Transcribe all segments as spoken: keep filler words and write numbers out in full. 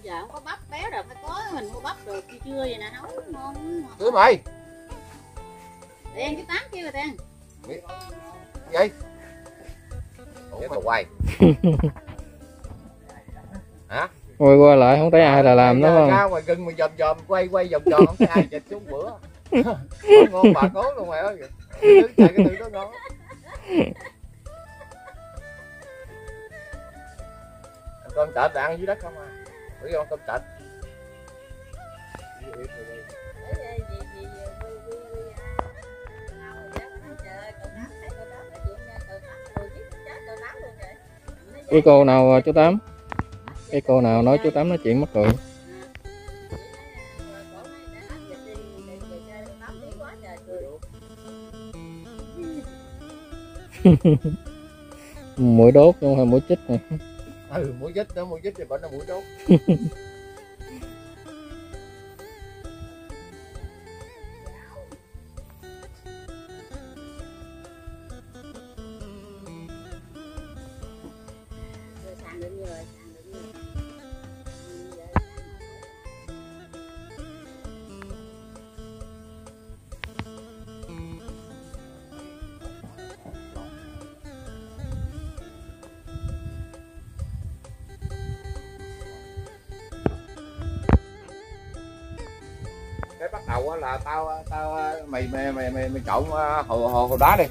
giờ không có bắp béo rồi phải có mình mua bắp được chưa chưa vậy nè nấu ngon. Cưới mày. Đen chứ tám kêu rồi Đen. Gì? Ủa tao quay. Hả? Quay qua lại không thấy ai là làm đó không? Ra ngoài gừng mà dòm dòm quay quay vòng tròn không thấy ai chịch xuống bữa. Ngon bà cố luôn mày ơi. Cứ chạy cái thứ đó ngon. Cơm tệch ăn dưới đất không à? Biết không cơm tệch? Cái cô nào chú Tám? Cái cô nào nói chú Tám nói chuyện mắc cười? Mũi đốt nhưng hay mũi chích nè. Ừ, mũi chích đó, mũi chích thì bệnh là mũi đốt. Cái bắt đầu là tao tao mày mày mày mày, mày trộn hồ hồ hồ đá đi.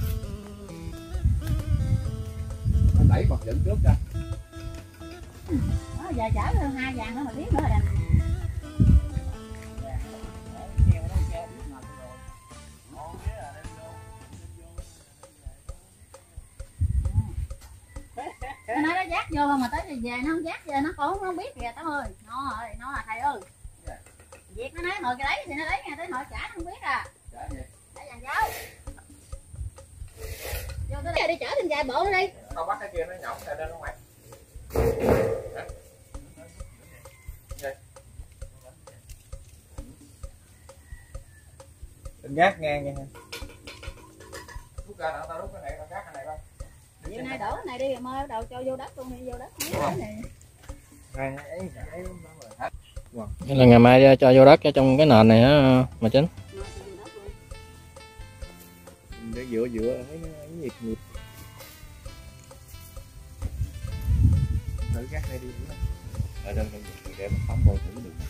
Nó đẩy mặt dẫn trước ra. Đó, giờ chở hơn hai vàng nữa mà biết nữa rồi nè. Nó nói nó dắt vô mà tới thì về nó không dắt về nó cũng không biết kìa Tám ơi. Nó ơi, nó là thầy ơi. Việc nó nói ngồi cái đấy thì nó lấy nha, tới nội trả nó không biết à. Để dàn giáo. Vô tới đây đi chở thêm vài bộ nữa đi. Tao bắt cái kia nó nhõng ra đây nó mày. Đừng gác ngang nha. Rút ra nào, tao rút cái này, tao gác cái này coi. Vậy nay đổ cái này đi, mơ đầu cho vô đất luôn đi, vô đất. Này. Vậy là ngày mai cho vô đất trong cái nền này á mà Chính. Để dựa dựa thấy nó nhịp nhịp. Thử gác đây đi. Ở đây để một tấm bồi thử được.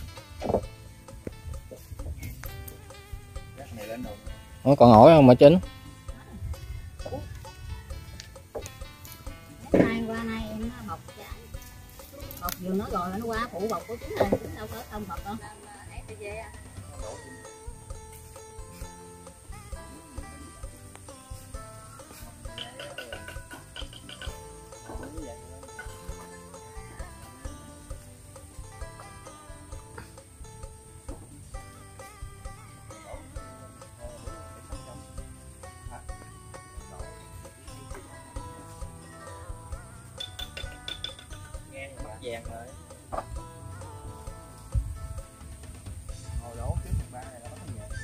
Gác này lên đâu. Nó còn ổi không mà Chính? Nay qua nay em nó bọc trái. Bọc vừa nó rồi nó qua phụ bọc của chính rồi, chính đâu có không bọc đâu. Vàng rồi. Hồi đổ tiếp ba này nó bắt vàng.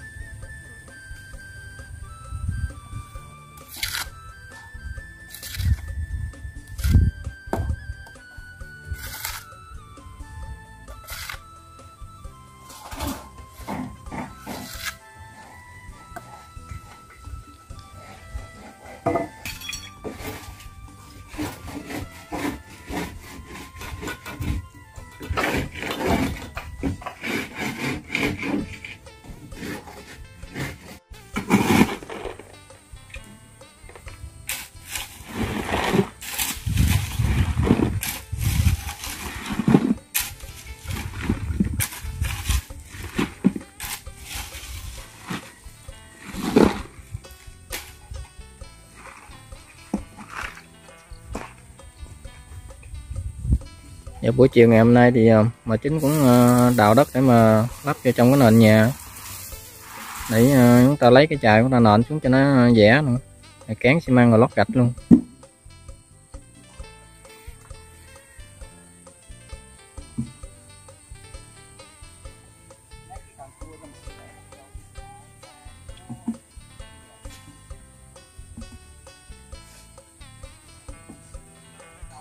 Dạ, buổi chiều ngày hôm nay thì mà Chính cũng đào đất để mà lắp vô trong cái nền nhà để chúng ta lấy cái chài chúng ta nện xuống cho nó dẻ nữa, cán xi măng rồi lót gạch luôn.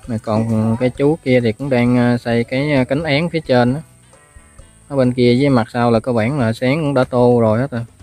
Mà còn cái chú kia thì cũng đang xây cái cánh én phía trên đó. Ở bên kia với mặt sau là cơ bản là sáng cũng đã tô rồi hết rồi.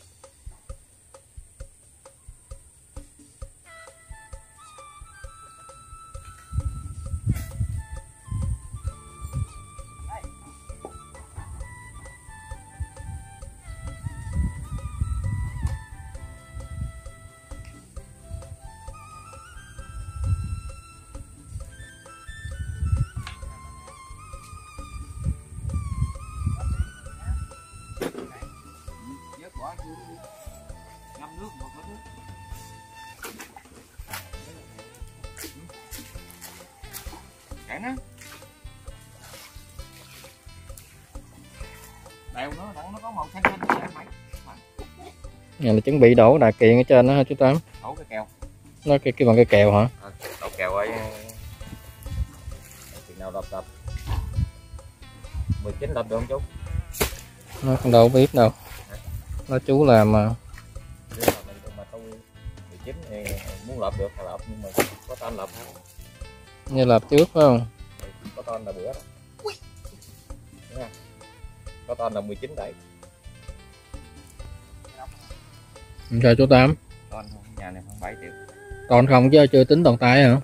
Cãi nó đèo nó đặng nó có màu xanh xanh vậy mày. Này là chuẩn bị đổ đà kiện ở trên đó hả chú Tám? Đổ cái kèo. Nó cái cái bằng cái kèo hả? À, đổ kèo ấy thì nào đập đập mười chín đập được không chú? Nó không đâu biết đâu. Nó chú làm mà. Nếu mà mình mà tôi mười chín thì muốn lập được là lập, nhưng mà có tên lập không? Như lập trước phải không? Có tên là bữa đó. Có tên là mười chín đấy. Sao chú Tám? Tên không, nhà này khoảng bảy triệu. Còn không chứ chưa tính toàn tay hả?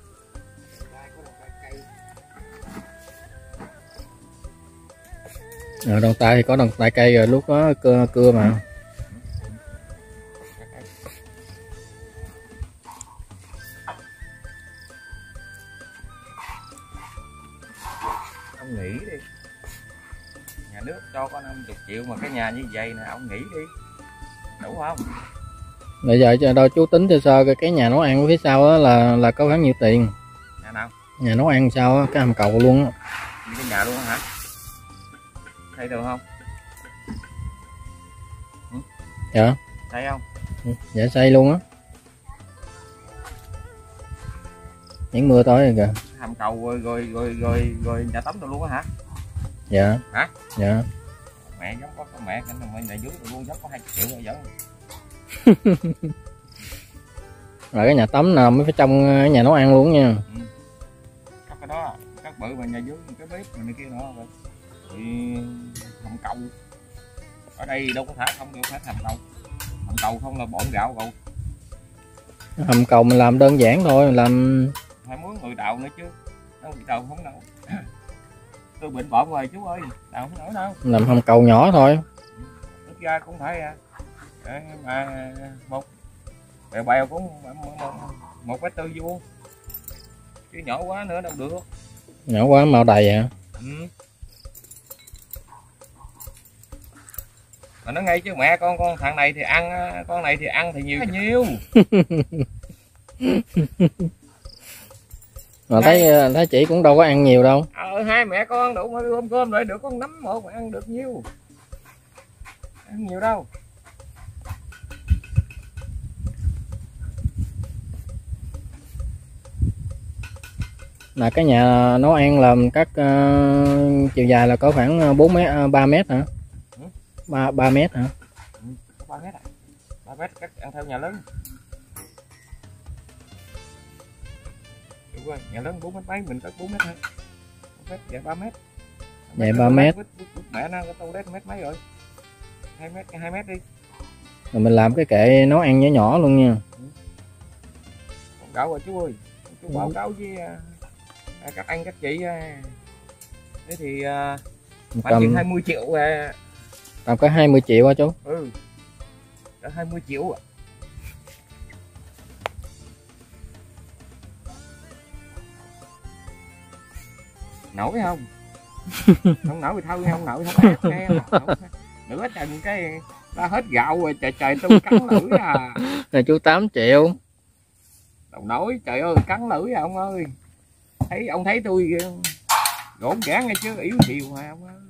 Ở đòn tay thì có đòn tay cây rồi, lúc đó cưa, cưa mà. Ông nghĩ đi, nhà nước cho có năm mươi triệu mà cái nhà như vậy nè, ông nghĩ đi, đủ không? Bây giờ cho đâu chú tính cho sơ cái nhà nấu ăn phía sau đó là là có khoảng nhiêu tiền? Nhà nào? Nhà nấu ăn sao á, cái hầm cầu luôn á. Cái nhà luôn hả? Thấy được không? Ừ? Dạ. Thấy không? Dạ xây luôn á. Những mưa tối rồi kìa. Hầm cầu rồi rồi rồi rồi, rồi nhà tắm rồi luôn á hả? Dạ. Hả? Dạ. Mẹ giống có con mẹ cái mình này dưới luôn giống có hai triệu rồi giống. Rồi cái nhà tắm nào mới phải trong nhà nấu ăn luôn nha. Ừ. Các cái đó, các bự mà nhà dưới cái bếp này kia nữa rồi. Thì hầm cầu. Ở đây đâu có thể không đâu phải hầm cầu. Hầm cầu không là bộn gạo rồi. Hầm cầu mình làm đơn giản thôi, mình làm Phải muốn người đào nữa chứ. Đâu bị đào không đâu. Tôi bệnh bộn rồi chú ơi, đào không nổi đâu. làm hầm cầu nhỏ thôi. Nước ra cũng phải à. Mà một bèo bèo cũng một cái tư vuông. Chứ nhỏ quá nữa đâu được. Nhỏ quá màu đầy à. Ừ. Mà nó ngay chứ mẹ con con thằng này thì ăn, con này thì ăn thì nhiều nhiều. Mà thấy thấy chị cũng đâu có ăn nhiều đâu. Ờ hai mẹ con đủ mà ôm cơm lại được con nắm một mà ăn được nhiêu. Ăn nhiều đâu. Là cái nhà nấu ăn làm các uh, chiều dài là có khoảng bốn mét, ba mét hả? Ừ? ba ba mét hả? Ừ, ba mét à? ba mét cách ăn theo nhà lớn. Đúng rồi, nhà lớn bốn mét mấy mình có bốn mét thôi. bốn mét vậy ba mét. Vậy ba mét. Mẹ nó có tô đét mét mấy rồi. hai mét hai mét đi. Rồi mình làm cái kệ nấu ăn nhỏ nhỏ luôn nha. Ừ. Còn gạo rồi chú ơi. Chú báo cáo với à, các anh các chị à, thế thì à, khoảng chừng hai mươi triệu à. Tầm có hai mươi triệu hả chú? Ừ. Cả hai mươi triệu ạ. Nổi không? Không nổi thì thôi, không nổi không ép nghe. Nửa chừng cái ra hết gạo rồi, trời trời tôi cắn lưỡi à. Này chú tám triệu. Đâu nói trời ơi cắn lưỡi à ông ơi. Thấy ông thấy tôi gỗn gãn nghe chứ, yếu xìu mà ông ơi.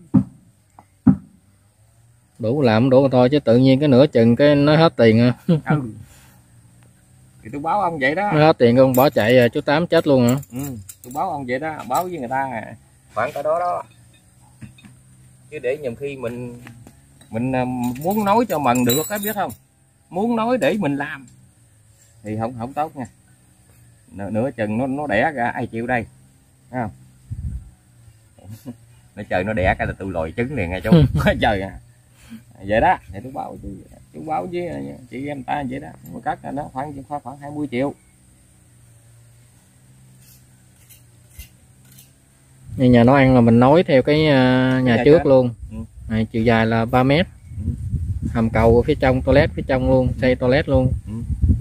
Đủ làm đủ thôi chứ tự nhiên cái nửa chừng cái nó hết tiền à. Ừ. Thì tôi báo ông vậy đó. Nó hết tiền không bỏ chạy à, chú tám chết luôn hả? Ừ, tôi báo ông vậy đó, báo với người ta khoảng cái đó đó. Chứ để nhầm khi mình mình muốn nói cho mình được á biết không? Muốn nói để mình làm thì không không tốt nha. nửa, nửa chừng nó nó đẻ ra ai chịu đây, thấy không? Nó trời nó đẻ cái là tôi lòi trứng liền nghe chú. Trời à. Vậy đó thì tôi báo chú, chú báo với chị em ta vậy đó, mà cắt nó khoảng khoảng hai mươi triệu. Như nhà nó ăn là mình nối theo cái uh, nhà dạ, trước dạ. luôn. Ừ. Này, chiều dài là ba mét. Ừ. Hầm cầu ở phía trong, toilet phía trong luôn, xây toilet luôn. Ừ.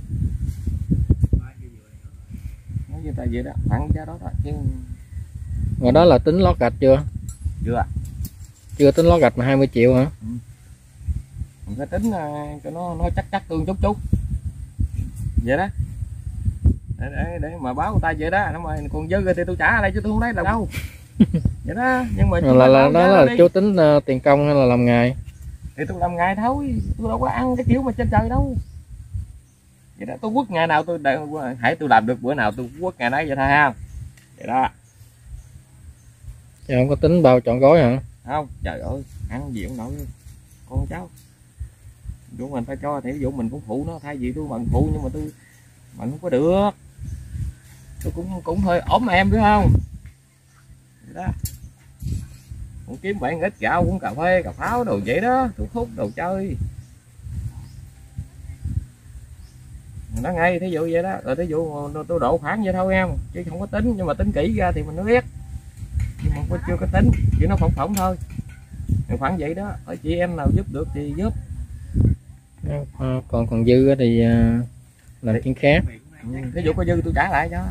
Nói với ta vậy đó, khoảng giá đó đó chứ. Rồi đó là tính lót gạch chưa? Chưa. Chưa tính lót gạch mà hai mươi triệu hả? Ừ. Mình phải tính cho nó nó chắc chắc tương chút chút. Vậy đó. Để, để, để mà báo người ta vậy đó, nó mà còn dư thì tôi trả lại chứ tôi không lấy là đâu. Vậy đó, nhưng mà là, là đó là đi. Chú tính uh, tiền công hay là làm ngày? Thì tôi làm ngày thôi, tôi đâu có ăn cái kiểu mà trên trời đâu. Vậy đó, tôi quất ngày nào tôi hãy tôi làm được bữa nào tôi quất ngày nấy vậy thôi ha. Vậy đó. Chứ không có tính bao trọn gói hả? Không, trời ơi, ăn gì cũng nổi con cháu. Dù mình phải cho thì ví dụ mình cũng phụ nó, thay vì tôi bằng phụ nhưng mà tôi mình không có được. Tôi cũng cũng hơi ốm em biết không? Vậy đó. Cũng kiếm bạn ít gạo cũng cà phê, cà pháo đồ vậy đó, tôi hút đồ chơi. Nó ngay thí dụ vậy đó, rồi thí dụ tôi đổ khoảng vậy thôi em, chứ không có tính, nhưng mà tính kỹ ra thì mình nó biết. Nhưng mà chưa có tính, chỉ nó phỏng phỏng thôi. Khoảng vậy đó, ở chị em nào giúp được thì giúp. À, còn còn dư thì uh, làm chuyện khác. Ừ, ví dụ có dư tôi trả lại cho.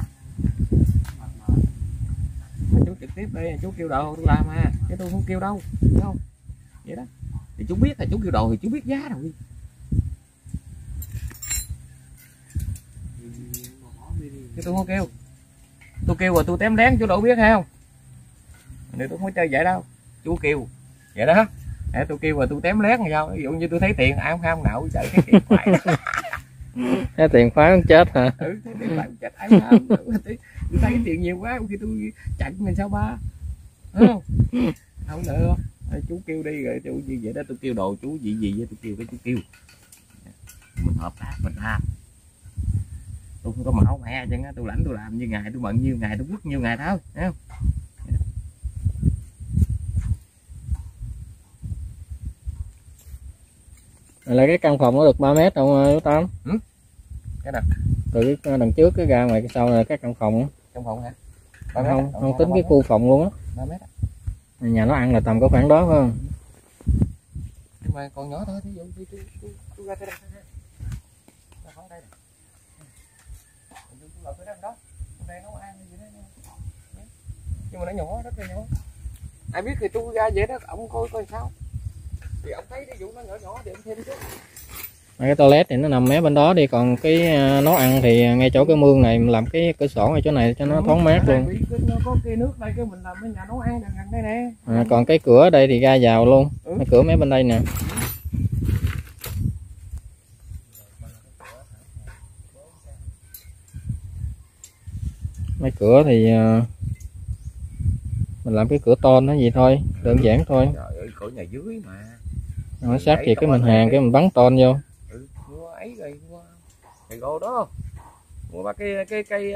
Mà chú trực tiếp đây, chú kêu đồ tôi làm à, chứ tôi không kêu đâu, đúng không? Vậy đó. Thì chú biết là chú kêu đồ thì chú biết giá rồi. Chứ tôi không kêu. Tôi kêu rồi tôi tém lén chú đâu biết hay không? Nên tôi không có chơi vậy đâu. Chú kêu. Vậy đó. Để tôi kêu rồi tôi tém lén sao? Ví dụ như tôi thấy tiền ai không ham nậu chạy cái tiền khoái. Thấy tiền khoái không chết hả? Ừ, thấy tiền khoái không chết ai không ham. Tôi thấy tiền nhiều quá khi tôi chặn mình sao ba. Đúng không? Không được. Chú kêu đi rồi chú gì vậy đó tôi kêu đồ chú gì gì với tôi kêu cái chú kêu. Mình hợp tác mình làm. Tôi không có mạo mẹ chứ tôi lãnh tôi làm như ngày tôi bận nhiêu ngày tôi quất nhiêu ngày thôi, thấy không? Là cái căn phòng nó được ba mét không chú Tám? Ừ? Cái nào? Từ cái đằng trước cái ra ngoài cái sau là cái căn phòng. Trong phòng hả? Không, không, không tính cái khu phòng luôn á. ba mét. Nhà nó ăn là tầm có khoảng đó phải không? Nhưng mà còn nhỏ thôi, thí dụ tôi tôi tôi ra tới đây ha. Ra khoảng đây. Tôi làm tới đó. Hôm nay nấu ăn gì đó. Nhưng mà nó nhỏ, rất là nhỏ. Ai biết thì tôi ra vậy đó, ông coi coi sao. Thì ông thấy ví dụ nó nhỏ nhỏ thì ông thêm chứ. Cái toilet thì nó nằm mé bên đó đi, còn cái nấu ăn thì ngay chỗ cái mương này mình làm cái cửa sổ ngay chỗ này cho nó ừ, thoáng mát luôn. Nó có cây nước đây cái mình làm cái nhà nấu ăn gần đây nè. À, còn cái cửa ở đây thì ra vào luôn. Ừ. Cái cửa mé bên đây nè. Mấy cửa thì mình làm cái cửa tôn nó gì thôi, đơn ừ. giản thôi. Trời ơi, cửa nhà dưới mà. Nó sát kìa cái mình hàng cái mình bắn tôn vô. Ừ, mua ấy rồi mua cái gỗ đó. Mua ba cái cái cây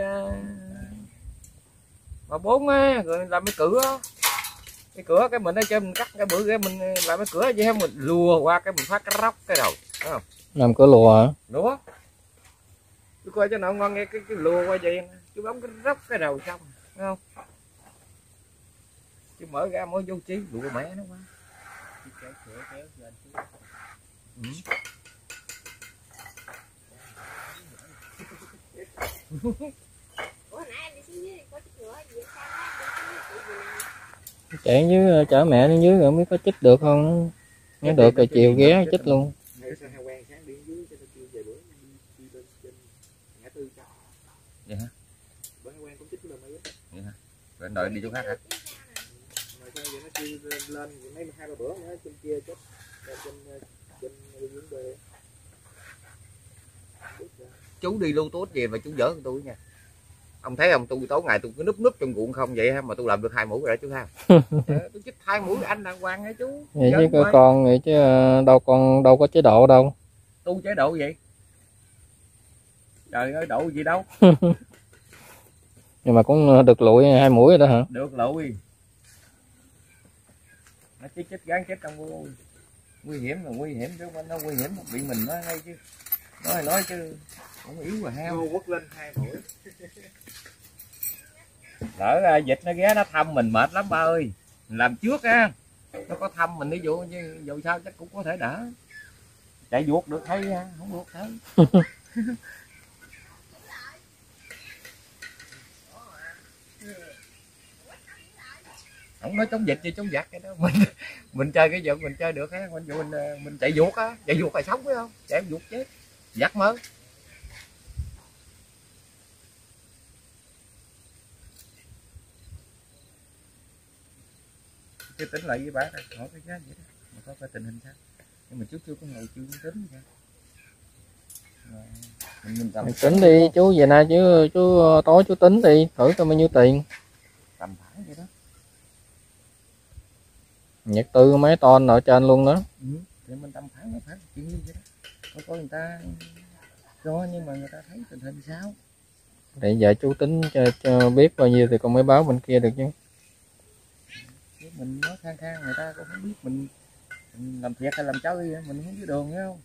mà bốn á, rồi làm cái cửa. Cái cửa cái mình ở trên mình cắt cái bự cái mình làm cái cửa vậy mình lùa qua cái mình phát cái róc cái đầu, đúng không? Làm cửa lùa hả? Lùa. Tôi coi cho nó ngon nghe cái cái lùa qua vậy, chú bấm cái róc cái đầu xong, đúng không? Chứ mở ra mới vô trí lùa mẹ nó quá. Ừ. Chạy dưới chở mẹ lên dưới rồi mới có chích được không? Nếu được rồi chiều ghé chích luôn. Vậy hả? Vậy hả? Rồi đợi đi chỗ khác hả? Chú đi lưu tốt về và chú giỡn tôi nha. Ông thấy không, tôi tối ngày tôi cứ núp núp trong ruộng không vậy mà tôi làm được hai mũi rồi đó chú ha. Tôi chích hai mũi anh đàng hoàng hả chú. Vậy chứ coi con vậy chứ đâu con đâu có chế độ đâu. Tu chế độ vậy? Trời ơi độ gì đâu. Nhưng mà cũng được lụi hai mũi rồi đó hả? Được lụi. Nó chết chết gán chết trong vô. Nguy hiểm là nguy hiểm chứ nó nguy hiểm bị mình nó ngay chứ. Nói nói chứ cũng yếu rồi heo. Quất lên hai mũi. Lỡ ra dịch nó ghé nó thăm mình mệt lắm ba ơi. Mình làm trước á. Nó có thăm mình ví dụ như dù sao chắc cũng có thể đỡ. Chạy vuột được thấy không vuột thấy. Không nói chống dịch chứ chống giặc cái đó mình mình chơi cái giật mình chơi được á, mình mình mình chạy vuột á, chạy vuột là sống phải không? Chạy vuột chết giặc mới. Chứ tính lại với bác hỏi cái giá vậy đó, mà có cái tình hình sao? Nhưng mà trước chưa có ngồi chưa tính sao? Mình, mình tầm Tính đi chú về nay chứ chú tối chú tính đi thử coi bao nhiêu tiền. Tầm khoảng vậy đó. Nhật tư mấy ton ở trên luôn đó. Ừ, thì mình tầm khoảng nó phải chuyện như vậy đó. Có coi người ta cho nhưng mà người ta thấy tình hình sao? Để giờ chú tính cho, cho biết bao nhiêu thì con mới báo bên kia được chứ. Mình nói khang khang người ta cũng không biết mình, mình làm thiệt hay làm chơi mình không biết đường thấy không?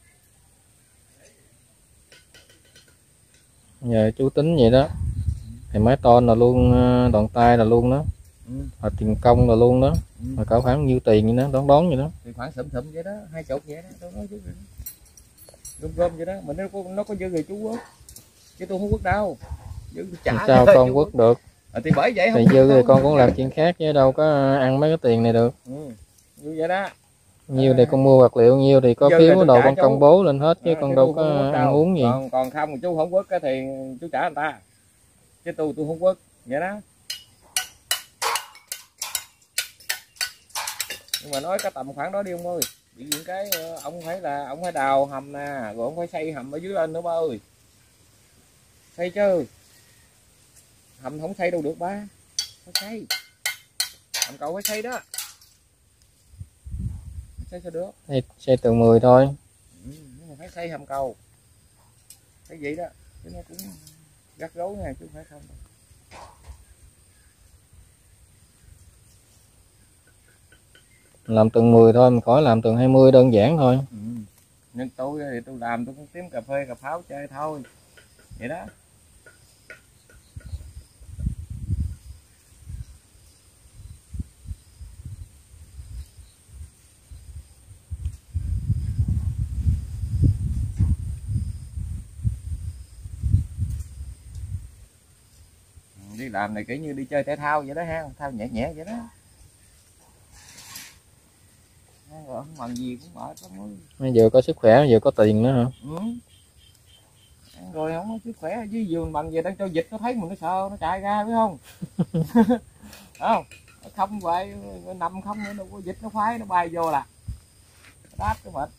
Giờ chú tính vậy đó. Thì mấy ton là luôn, đoạn tay là luôn đó. Ừ. Hoặc tiền công là luôn đó. Ừ. Mà cỡ khoảng nhiêu tiền vậy đó, đón đón vậy đó. Thì khoảng sụm sụm vậy đó, hai chục vậy đó, tôi nói chứ gom gom vậy đó, mình nó có nó có dư rồi chú quất, chứ tôi không quất đâu, dư trả. Sao con quất được? À, thì bởi vậy thì không. dư thì con cũng làm chuyện khác chứ đâu có ăn mấy cái tiền này được. Ừ, như vậy đó. Nhiêu thì con mua vật liệu, nhiêu thì có phiếu đồ con công bố lên hết chứ à, con đâu có ăn uống gì. Còn còn không chú không quất thì chú trả người ta, chứ tôi tôi không quất vậy đó. Nhưng mà nói cái tầm khoảng đó đi ông ơi, bị những cái ông phải là ông phải đào hầm nè, rồi ông phải xây hầm ở dưới lên nữa ba ơi, xây chứ hầm không xây đâu được ba, phải xây hầm cầu phải xây đó, xây sao được. Xây, xây từ mười thôi. Ừ, nhưng mà phải xây hầm cầu cái gì đó chứ nó cũng rắc rối này chứ không phải không đâu. Làm tầng mười thôi, mình khỏi làm tầng hai mươi đơn giản thôi. Ừ. Nhưng tôi thì tôi làm tôi cũng kiếm cà phê cà pháo chơi thôi vậy đó. Đi làm này kiểu như đi chơi thể thao vậy đó ha, thao nhẹ nhẹ vậy đó. Rồi không bằng gì cũng mệt lắm. Vừa có sức khỏe vừa có tiền nữa hả? Ừ. Rồi không có sức khỏe với giường bằng về đang cho dịch nó thấy mình nó sợ nó chạy ra phải không? Không không vậy nằm không nữa đâu có dịch nó khoái nó bay vô là đáp cái mệt.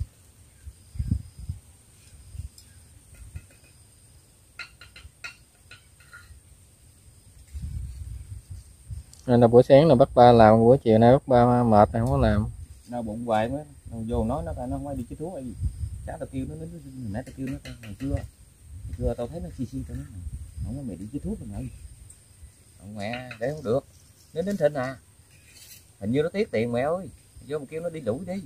Nên là buổi sáng là bắt ba làm, buổi chiều nay bắt ba mệt không có làm. Đau bụng hoài mới vô nói nó nó không ai đi chích thuốc gì. Sáng tao kêu nó đến nãy tao kêu nó hồi trưa hồi trưa tao thấy nó xì xì tao nói không có mày đi chích thuốc rồi mày. Ông mẹ để không được đến đến thịnh à, hình như nó tiếc tiền mẹ ơi, vô mà kêu nó đi đuổi đi.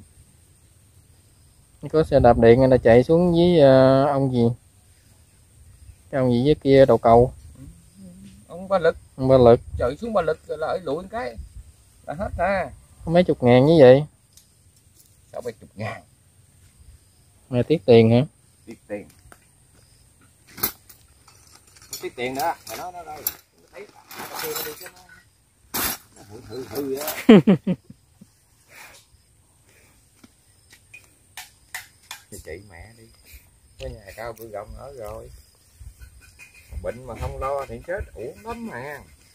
Có xe đạp điện người ta chạy xuống với uh, ông gì cái ông gì với kia đầu cầu Ông Ba Lực. Ông Ba Lực Chạy xuống Ba Lực rồi là ở lụi cái là hết ra. có mấy chục ngàn như vậy. Sao mấy chục ngàn? Mày tiếc tiền hả? Tiếc tiền. Tiếc tiền đó mày nói nó đây thấy nó đi chứ nó nó hư hư hư đó. Thì chị mẹ đi cái nhà cao cửa rộng ở rồi, bệnh mà không lo thì chết uổng lắm mà.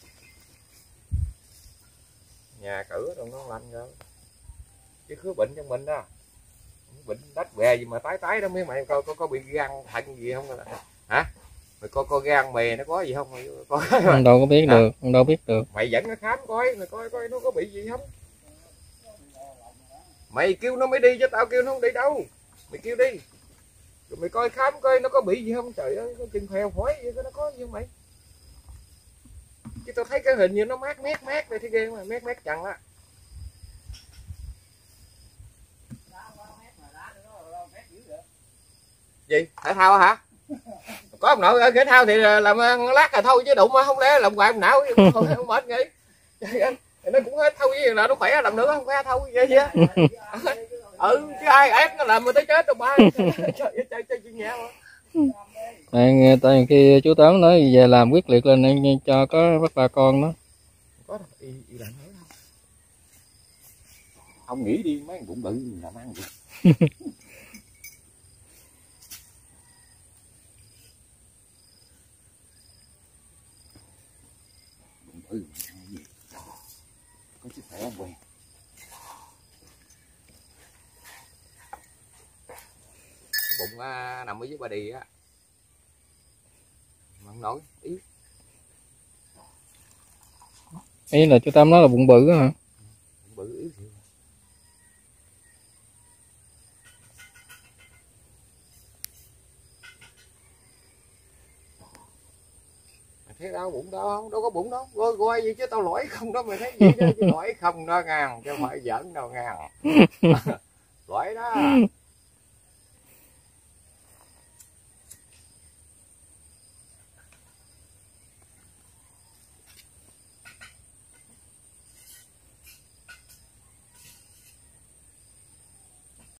Nhà cửa rồi nó lành rồi chứ khứa bệnh trong mình đó, bệnh đách bè gì mà tái tái đó mấy mày coi có có bị gan thận gì không hả? Mày coi coi gan mè nó có gì không mày coi. Ông đâu có biết hả? Được ông đâu biết được. Mày dẫn nó khám coi mày coi coi nó có bị gì không. Mày kêu nó mới đi chứ tao kêu nó không đi đâu, mày kêu đi rồi mày coi khám coi nó có bị gì không. Trời ơi nó chừng phèo phổi vậy nó có gì không mày. chứ tao thấy cái hình như nó mát mét mát đây thấy ghê mà mét mét chằng á. Gì thể thao hả? Có ông nội ở thể thao thì làm lát là thôi chứ đụng mà không lẽ làm hoài ông não không mệt nghĩ. Nó cũng hết thôi gì là nó khỏe làm nữa không phải thôi vậy chứ. Ừ chứ ai ép nó làm mà tới chết đâu ba. Chơi chơi chơi chuyện nhẹ mà. Tại khi chú Tám nói về làm quyết liệt lên cho có bắt ba con đó. Có đâu, y, y nói đâu. Ông nghĩ đi mấy bụng bự làm ăn gì. Bụng bự làm ăn gì. Có sức khỏe không quen. Bụng à, nằm ở dưới ba đì á. Mà không nổi, yếu. Ý là chú Tám nói là bụng bự hả? Bụng bự yếu thiệt. Mày thấy đâu bụng đâu không? Đâu có bụng đâu. Rồi coi gì chứ tao lỗi không đó mày thấy gì chứ lỗi không đó ngang, chứ không phải giỡn đâu ngang. Lỗi đó.